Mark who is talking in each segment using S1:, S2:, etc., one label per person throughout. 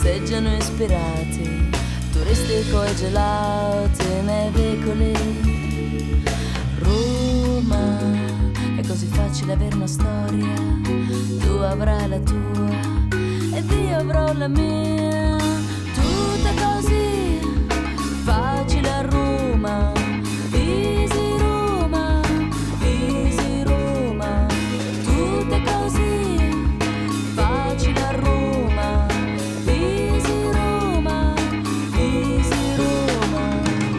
S1: passeggiano ispirati, turistico e gelati nei vicoli. Roma, è così facile avere una storia, tu avrai la tua ed io avrò la mia. Tutto è così facile a Roma, easy Roma, easy Roma. Tutto è così facile a Roma, easy Roma, easy Roma.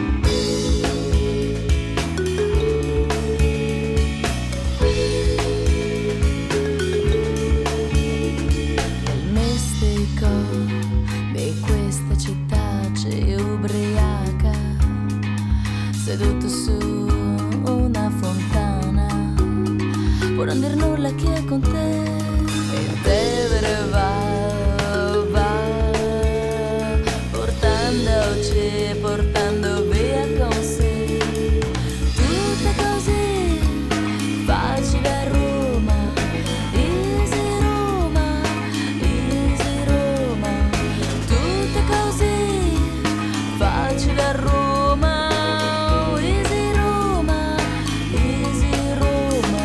S1: Nel mistico di questa città ci ubriaca, seduto su una fontana, può non dir nulla chi è con te. Il Tevere va, portando via con sé. Tutto è così facile a Roma, easy Roma, easy Roma. Tutto è così facile a Roma, easy Roma, easy Roma.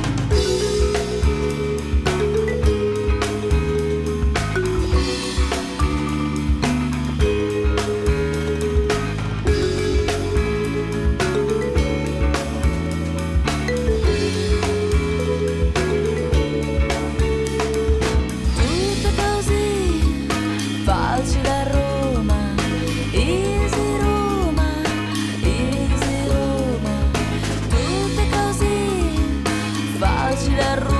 S1: Tutto così facile a Roma, easy Roma, easy Roma. Tutto così facile a Roma.